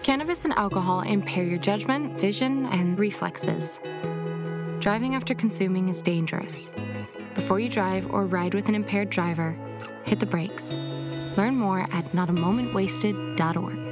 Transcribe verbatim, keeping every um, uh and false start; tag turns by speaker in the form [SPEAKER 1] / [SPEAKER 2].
[SPEAKER 1] Cannabis and alcohol impair your judgment, vision, and reflexes. Driving after consuming is dangerous. Before you drive or ride with an impaired driver, hit the brakes. Learn more at not a moment wasted dot org.